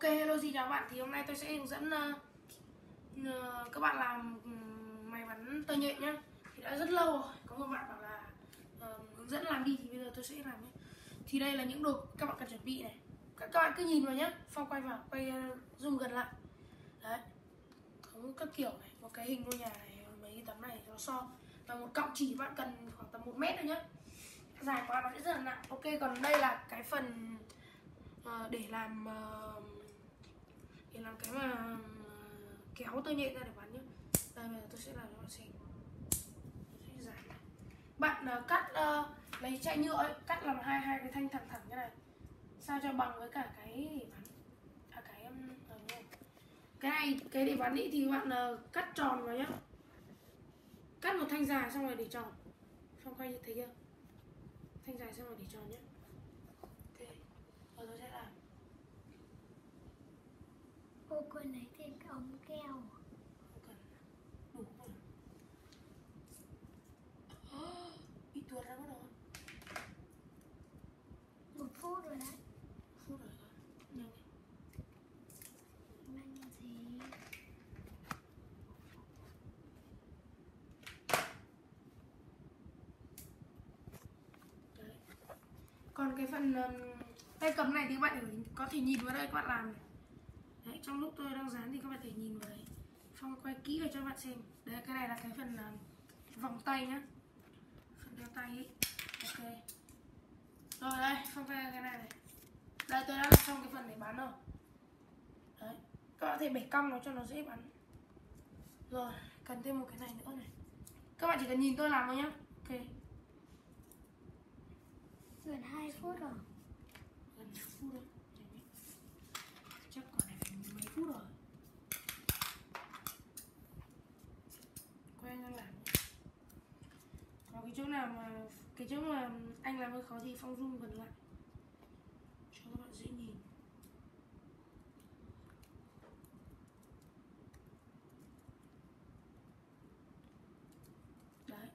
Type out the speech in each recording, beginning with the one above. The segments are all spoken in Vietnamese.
hello xin chào bạn. Thì hôm nay tôi sẽ hướng dẫn các bạn làm máy bắn tơ nhện nhá. Thì đã rất lâu rồi, có một bạn bảo là hướng dẫn làm đi thì bây giờ tôi sẽ làm nhé. Thì đây là những đồ các bạn cần chuẩn bị này. Các bạn cứ nhìn vào nhá, Phong quay vào, zoom gần lại. Đấy, có các kiểu này, một cái hình ngôi nhà này, mấy cái tấm này nó so, và một cọng chỉ bạn cần khoảng tầm 1 mét thôi nhá. Dài quá nó sẽ rất là nặng. Ok, còn đây là cái phần để làm cái mà kéo tơ nhện ra để bắn nhé. Đây bây giờ tôi sẽ làm cho bạn xem. Tôi sẽ giải. Bạn cắt lấy chai nhựa ấy, cắt làm hai cái thanh thẳng thẳng như này, sao cho bằng với cả cái để bắn. Cái này cái để bắn ý thì bạn cắt tròn vào nhá. Cắt một thanh dài xong rồi để tròn. Xong quay như thế kia. Thanh dài xong rồi để tròn nhé. Ok. Rồi tôi sẽ làm. Cô cần lấy thêm cái ống keo. Không cần. Đủ rồi. Bị tuột ra mất rồi. 1 phút rồi đấy. Phút rồi. Nhanh đi. Nhanh gì? Đấy. Còn cái phần tay cầm này thì các bạn có thể nhìn vào đây các bạn làm này. Đấy, trong lúc tôi đang dán thì các bạn thể nhìn vào đấy. Phong quay kỹ vào cho các bạn xem. Đấy, cái này là cái phần vòng tay nhá, phần đeo tay ấy. Ok. Rồi đây, Phong quay cái này này. Đây, tôi đã làm xong cái phần để bắn rồi. Đấy, các bạn có thể bẻ cong nó cho nó dễ bắn. Rồi, cần thêm một cái này nữa này. Các bạn chỉ cần nhìn tôi làm thôi nhá. Ok. Gần 2 phút rồi. Gần phút rồi. Chắc còn này phải mấy phút rồi. Quen đang làm. Có cái chỗ mà anh làm hơi khó thì Phong zoom gần lại cho các bạn dễ nhìn. Đấy,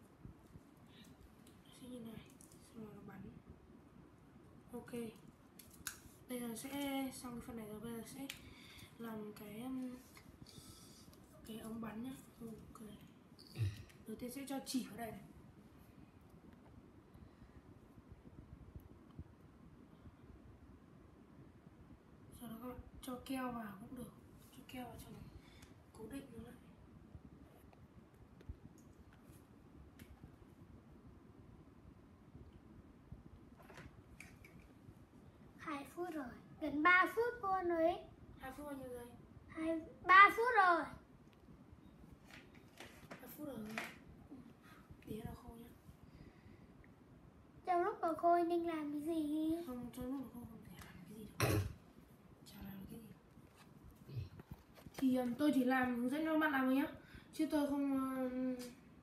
sẽ như này, xong rồi nó bắn. Ok, bây giờ sẽ xong cái phần này rồi, bây giờ sẽ làm cái ống bắn nhá. Ok, đầu tiên sẽ cho chỉ vào đây này. Sau đó các bạn cho keo vào cũng được, cho keo vào cho nó cố định nó lại. 2 phút rồi. Gần 3 phút luôn rồi ấy. 2 phút bao nhiêu giây? 3 phút rồi. 2 phút rồi. Tí nó khô nhá. Trong lúc mà cô định làm cái gì? Không, trong lúc mà khô không thể làm cái gì được. Chả làm cái gì. Thì tôi chỉ làm hướng dẫn cho bạn làm thôi nhá. Chứ tôi không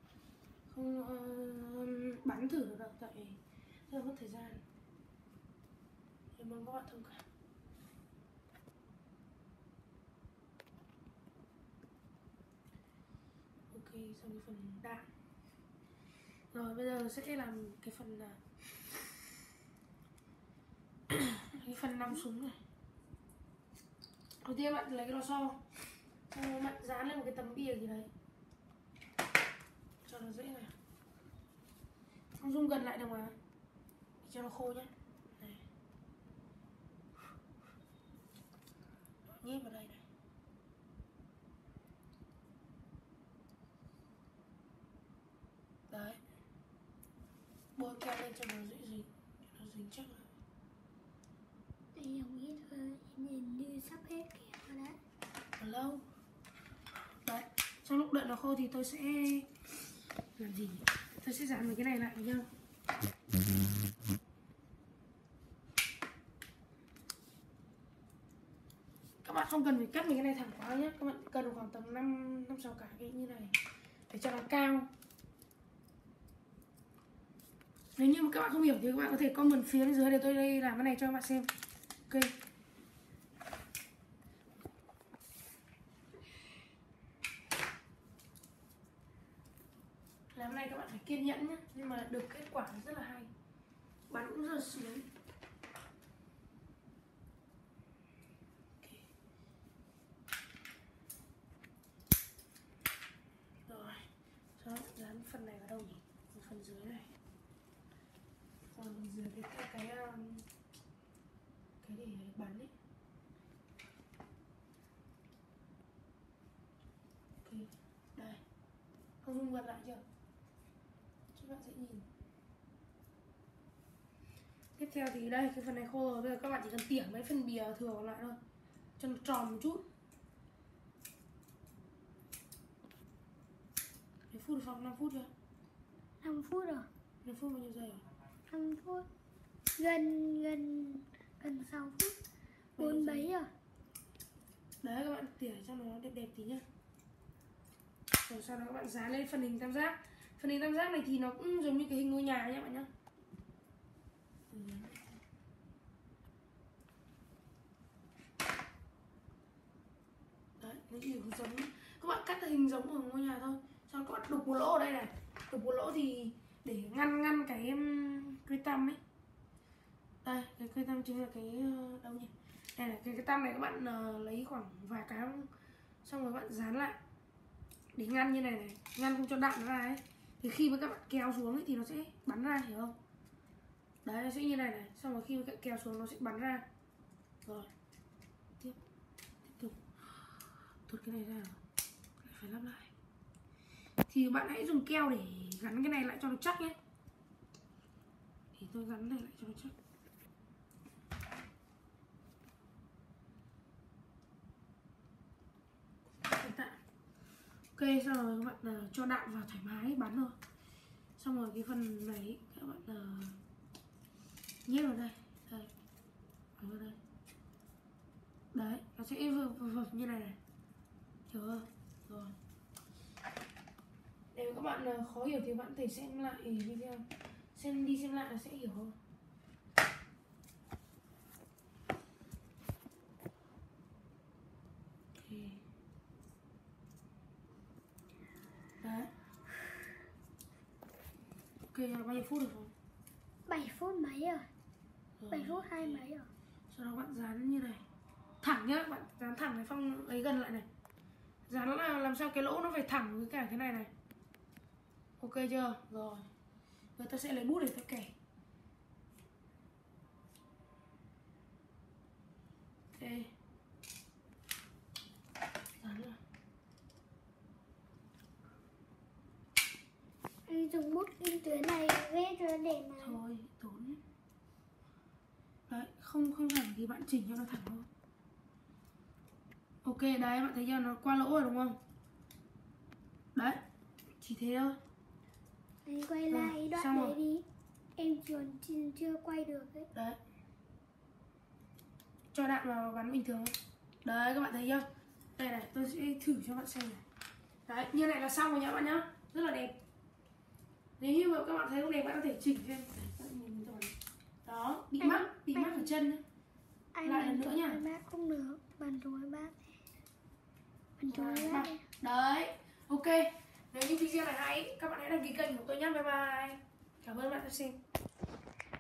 bắn thử được đâu, tại tôi mất thời gian. Thì mong các bạn thông cảm. Ok, xong cái phần đạn. Rồi bây giờ sẽ làm cái phần cái phần nòng súng này. Đầu tiên bạn lấy cái lò xo, xong rồi bạn dán lên một cái tấm bìa gì đấy cho nó dễ này. Không zoom gần lại được mà, cho nó khô nhé. Này, nhét vào đây này. Đấy, bôi keo lên cho nó dễ dính, cho nó dính chắc là. Đây không ít thôi, nhìn như sắp hết kẹo rồi đấy. Còn lâu. Đấy, trong lúc đợi nó khô thì tôi sẽ làm gì? Tôi sẽ dán mấy cái này lại với nhau. Các bạn không cần phải cắt mấy cái này thẳng quá nhé. Các bạn cần khoảng tầm 5-6 cái như này để cho nó cao. Nếu như mà các bạn không hiểu thì các bạn có thể comment phía bên dưới để tôi đây làm cái này cho các bạn xem. Ok. Làm này các bạn phải kiên nhẫn nhé, nhưng mà được kết quả rất là hay, bắn cũng rất là sướng. Ok, đâu nhỉ? Ở phần dưới này. Còn dưới cái để bắn ấy. Ok, đây. Không zoom gần lại chưa? Các bạn sẽ nhìn. Tiếp theo thì đây, cái phần này khô rồi. Bây giờ các bạn chỉ cần tỉa mấy phần bìa thừa còn lại thôi, cho nó tròn một chút. Mấy phút được không? 5 phút chưa? 5 phút rồi. 5 phút bao nhiêu giây rồi? 5 phút. Gần 6 phút. 4 mấy rồi. Đấy, các bạn tỉa cho nó đẹp đẹp tí nhá. Rồi sau đó các bạn dán lên phần hình tam giác. Phần hình tam giác này thì nó cũng giống như cái hình ngôi nhà nhá bạn nhá. Đấy, nó chỉ giống, các bạn cắt hình giống ở ngôi nhà thôi. Xong các bạn đục một lỗ ở đây này. Đục một lỗ thì để ngăn cái cây tăm ấy. Đây, cái cây tăm chính là cái đâu nhỉ? Đây là cái tăm này, các bạn lấy khoảng vài cái xong rồi bạn dán lại để ngăn như này, ngăn không cho đạn ra ấy. Thì khi mà các bạn kéo xuống ấy thì nó sẽ bắn ra, hiểu không? Đấy, nó sẽ như này, xong rồi khi mà các bạn kéo xuống nó sẽ bắn ra. Rồi, tiếp tục thụt cái này ra, lại phải lắp lại. Thì bạn hãy dùng keo để gắn cái này lại cho nó chắc nhé. Thì tôi gắn này lại cho nó chắc. Ok, xong rồi các bạn cho đạn vào thoải mái bắn thôi. Xong rồi cái phần này các bạn nhét vào đây, vào đây. Đấy, nó sẽ vợp như này, hiểu không? Rồi. Nếu các bạn khó hiểu thì bạn có thể xem lại video, xem đi xem lại là sẽ hiểu hơn. Đấy. Ok, bao nhiêu phút được không? 7 phút mấy rồi. 7 phút 2 mấy rồi. Sau đó bạn dán như này. Thẳng nhá, bạn dán thẳng cái phong ấy gần lại này. Dán là làm sao cái lỗ nó phải thẳng với cả cái này này. Ok chưa? Rồi. Rồi ta sẽ lấy bút để ta kẻ. Ok. Dán rồi. Anh dùng bút in tuyến này vẽ cho để mà. Thôi, tốn. Đấy, không thẳng thì bạn chỉnh cho nó thẳng thôi. Ok, đấy, bạn thấy chưa? Nó qua lỗ rồi đúng không? Đấy, chỉ thế thôi. Anh quay lại đoạn đấy đi. Em chưa quay được ấy. Đấy. Cho đạn vào gắn bình thường. Đấy, các bạn thấy chưa? Đây này, tôi sẽ thử cho bạn xem này. Đấy, như này là xong rồi nhá bạn nhá. Rất là đẹp. Nếu như mà các bạn thấy không đẹp, bạn có thể chỉnh thêm. Đó, bị mắc ở chân nhá. Anh lại lần nữa nhá. Bác không được, bàn chối bác. Bàn chối bác. Đấy, ok. Nếu như video này hay, các bạn hãy đăng ký kênh của tôi nhé. Bye bye. Cảm ơn bạn đã xem.